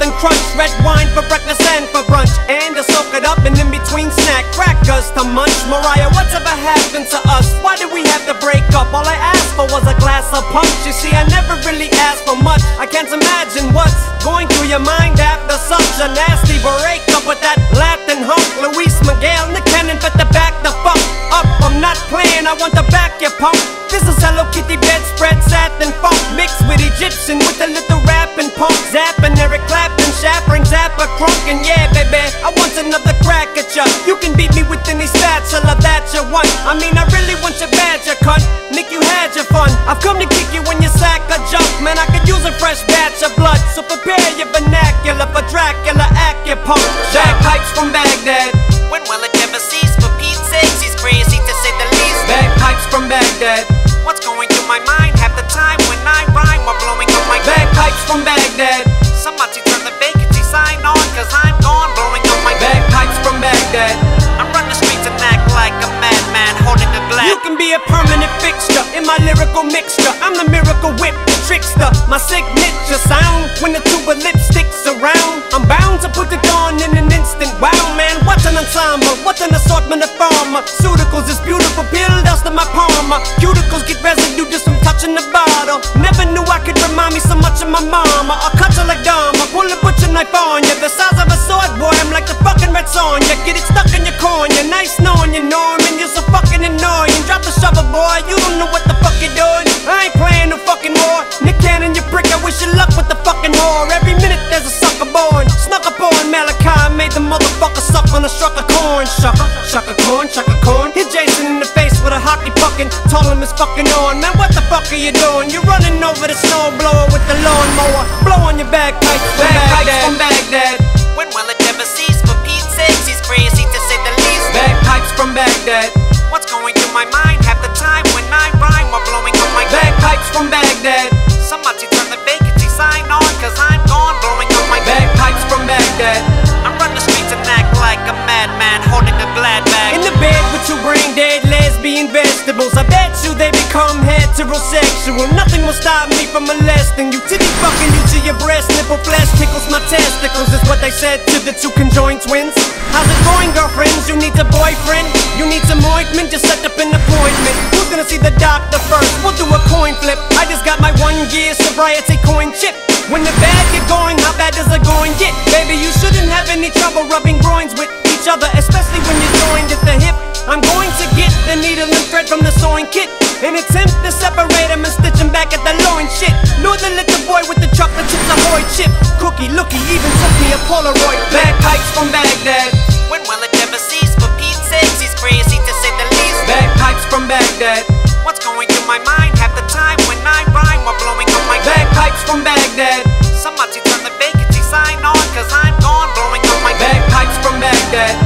something crunch. Red wine for breakfast and for brunch, and to soak it up and in between snack crackers to munch. Mariah, what's ever happened to us? Why did we have to break up? All I asked for was a glass of punch. You see, I never really asked for much. I can't imagine what's going through your mind after such a nasty breakup with that Latin hunk. Luis Miguel, Nick Cannon, but to back the fuck up. I'm not playing, I want to back your punk. This is Hello Kitty bedspread, satin funk mixed with Egyptian with a little rap and punk. Zapping Eric Clapton, shattering Zappa crunk. And yeah, baby, I want another crack at ya. You can beat me with any spatula that you want. I mean, I really want your badge, you cunt. Nick, you had your fun. I've come to kick you when you sack a jump. Man, I could use a fresh batch of blood. So prepare your vernacular for Dracula, acupunk. Bagpipes from Baghdad. When will it ever cease? For Pete's sakes, he's crazy to say the least. Bagpipes from Baghdad. What's going through my mind? Half the time when I rhyme while blowing up my Bagpipes from Baghdad. Somebody turn the vacancy sign on, cause I'm gone blowing up my Bagpipes from Baghdad. I run the streets and act like a madman holding a glass. You can be a permanent fixture in my lyrical mixture. I'm the miracle whip, the trickster. My signature sound when the tuba lipstick's around. I'm bound to put it on in an instant. Wow, man, what's an ensemble? What's an assortment of pharmaceuticals? This beautiful pill dust in my palm. Cuticles get residue just from touching the bottle. Never knew I could remind me so much of my mama. I'll cut you like Dharma, pull a butcher knife on you. The size of a sword, boy, I'm like the fucking red Sonja. Get it stuck in your cornea. Nice knowing you, Norman. You're so fucking annoying. Drop the shovel, boy. You don't know what the fuck you're doing. I ain't playing no fucking war. Nick Cannon, you prick. I wish you luck with the fucking whore. Every minute there's a sucker born. Snuck up on Malachi, made the motherfucker suck on a struck of corn. Shucker corn. Hit Jason in the face with a hockey puckin'. Told him it's fucking on. Man, what the fuck are you doing? You're running over the snowblower with the lawnmower. Blow on your bagpipes from Baghdad. When will it ever cease? For Pete's sakes, he's crazy to say the least. Bagpipes from Baghdad. What's going through my mind? Half the time when I rhyme while blowing up my Bagpipes from Baghdad. Somebody turn the vacancy sign on, cause I'm gone blowing up my Bagpipes from Baghdad. I run the streets and act like a madman holding a glad bag. In the bed with two brain dead lesbian vegetables. I bet you they become heterosexual. Nothing will stop me from molesting you. Titty fucking you to your breast nipple. Flesh tickles my testicles is what they said to the two conjoined twins. How's it going, girlfriends? You need a boyfriend? You need some ointment? Just set up an appointment. Who's gonna see the doctor first? We'll do a coin flip. I just got my 1 year sobriety coin chip. When the bad get going, how bad does it going get? Baby, you shouldn't have any trouble rubbing groins with each other, especially when you're joined at the hip. I'm going to get the needle and thread from the sewing kit and attempt to separate them and stitch them back at the loin shit. Know the little boy with the chocolate chips ahoy chip. Cookie lookie even took me a Polaroid. Bagpipes from Baghdad. When will it ever cease? For Pete's sakes, he's crazy to say the least. Bagpipes from Baghdad. What's going through my mind? Half the time when I rhyme while blowing up my Bagpipes from Baghdad. Somebody turn the vacancy sign on, cause I'm gone blowing up my Bagpipes from Baghdad.